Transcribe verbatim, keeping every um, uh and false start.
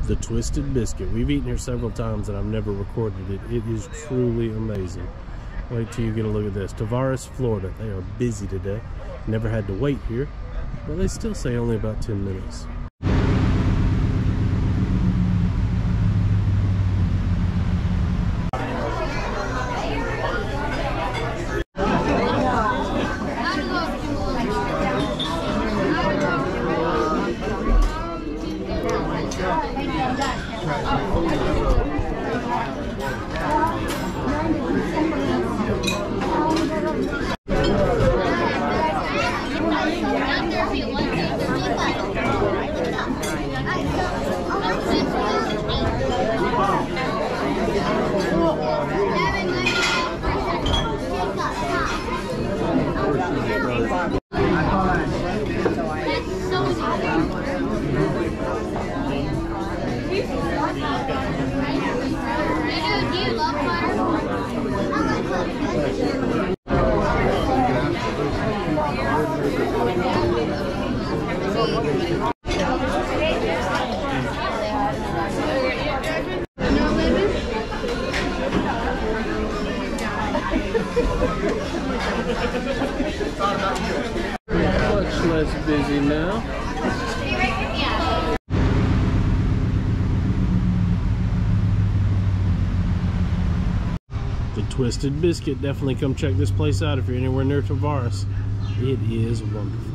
The Twisted Biscuit. We've eaten here several times and I've never recorded it. It is truly amazing. Wait till you get a look at this. Tavares, Florida. They are busy today. Never had to wait here, but they still say only about ten minutes. Much less busy now. The Twisted Biscuit. Definitely come check this place out if you're anywhere near Tavares. It is wonderful.